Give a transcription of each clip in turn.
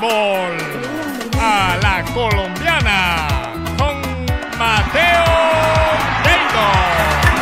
béisbol a la colombiana con Mateo Delgado.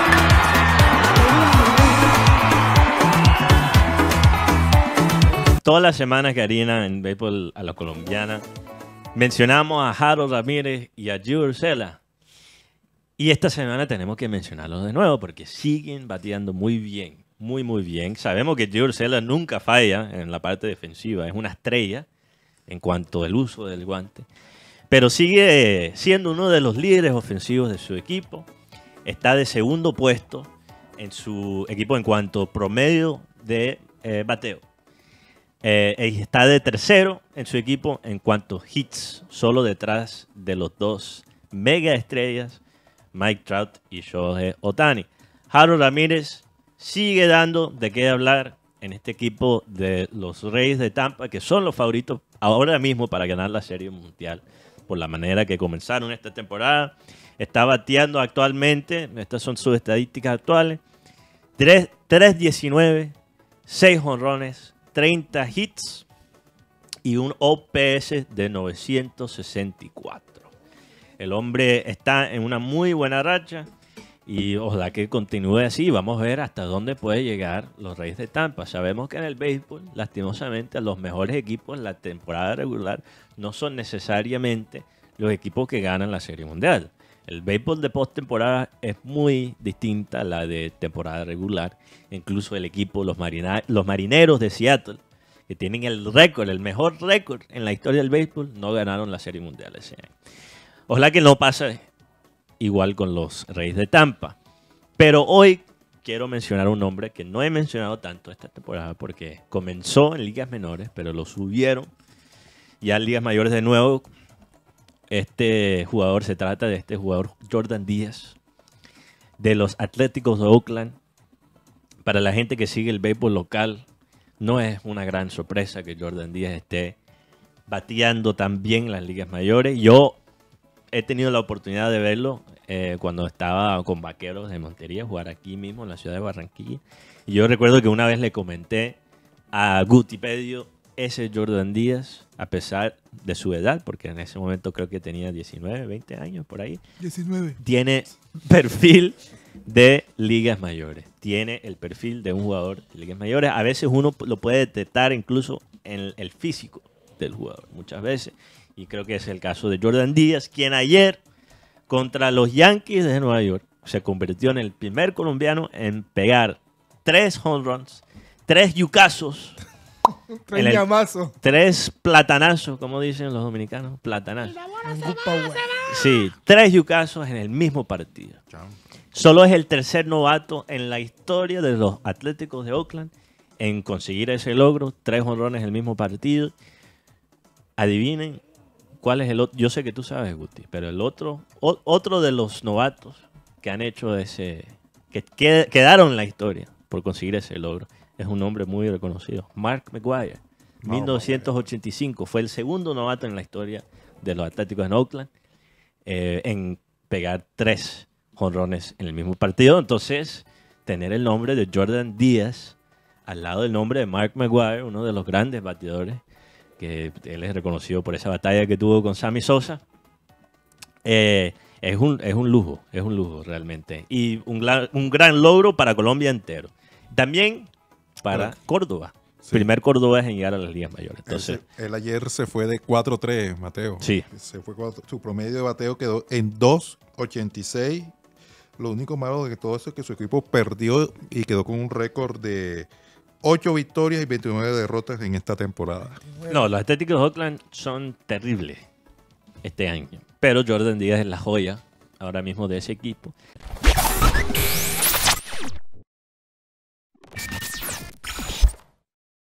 Todas las semanas, Karina, en béisbol a la colombiana, mencionamos a Harold Ramírez y a Gio Urshela. Y esta semana tenemos que mencionarlos de nuevo porque siguen bateando muy bien, muy bien. Sabemos que Gio Urshela nunca falla en la parte defensiva, es una estrella en cuanto al uso del guante. Pero sigue siendo uno de los líderes ofensivos de su equipo. Está de segundo puesto en su equipo en cuanto a promedio de bateo. Está de tercero en su equipo en cuanto a hits, solo detrás de los dos mega estrellas, Mike Trout y Shohei Ohtani. Harold Ramírez sigue dando de qué hablar en este equipo de los Reyes de Tampa, que son los favoritos ahora mismo para ganar la Serie Mundial, por la manera que comenzaron esta temporada. Está bateando actualmente, estas son sus estadísticas actuales, 3.19, 6 jonrones, 30 hits y un OPS de 964. El hombre está en una muy buena racha y ojalá que continúe así. Vamos a ver hasta dónde puede llegar los Reyes de Tampa. Sabemos que en el béisbol, lastimosamente, los mejores equipos en la temporada regular no son necesariamente los equipos que ganan la Serie Mundial. El béisbol de postemporada es muy distinta a la de temporada regular. Incluso el equipo, los Marineros de Seattle, que tienen el mejor récord en la historia del béisbol, no ganaron la Serie Mundial ese año. Ojalá que no pase igual con los Reyes de Tampa. Pero hoy quiero mencionar un nombre que no he mencionado tanto esta temporada porque comenzó en ligas menores, pero lo subieron ya en ligas mayores de nuevo. Este jugador, se trata de este jugador Jordan Díaz de los Atléticos de Oakland. Para la gente que sigue el béisbol local, no es una gran sorpresa que Jordan Díaz esté bateando tan bien en las ligas mayores. Yo he tenido la oportunidad de verlo cuando estaba con Vaqueros de Montería, jugar aquí mismo en la ciudad de Barranquilla. Y yo recuerdo que una vez le comenté a Gutipedio, ese Jordan Díaz, a pesar de su edad, porque en ese momento creo que tenía 19, 20 años, por ahí. 19. Tiene perfil de ligas mayores. Tiene el perfil de un jugador de ligas mayores. A veces uno lo puede detectar incluso en el físico del jugador, muchas veces. Y creo que es el caso de Jordan Díaz, quien ayer contra los Yankees de Nueva York se convirtió en el primer colombiano en pegar 3 home runs, 3 yucazos, 3 platanazos, como dicen los dominicanos, platanazos. Sí, 3 yucazos en el mismo partido. Solo es el tercer novato en la historia de los Atléticos de Oakland en conseguir ese logro, 3 jonrones en el mismo partido. Adivinen cuál es el otro. Yo sé que tú sabes, Guti, pero el otro de los novatos que han hecho que quedaron en la historia por conseguir ese logro, es un hombre muy reconocido, Mark McGwire. 1985 fue el segundo novato en la historia de los Atléticos en Oakland en pegar 3 jonrones en el mismo partido. Entonces, tener el nombre de Jordan Díaz al lado del nombre de Mark McGwire, uno de los grandes bateadores, que él es reconocido por esa batalla que tuvo con Sammy Sosa, es un lujo realmente. Y un gran logro para Colombia entero. También para Córdoba. Sí. Primer cordobés en llegar a las ligas mayores. Entonces, él ayer se fue de 4-3, Mateo. Sí. Se fue su promedio de bateo quedó en 2.86. Lo único malo de todo eso es que su equipo perdió y quedó con un récord de 8 victorias y 29 derrotas en esta temporada. No, los Atléticos de Oakland son terribles este año. Pero Jordan Díaz es la joya ahora mismo de ese equipo.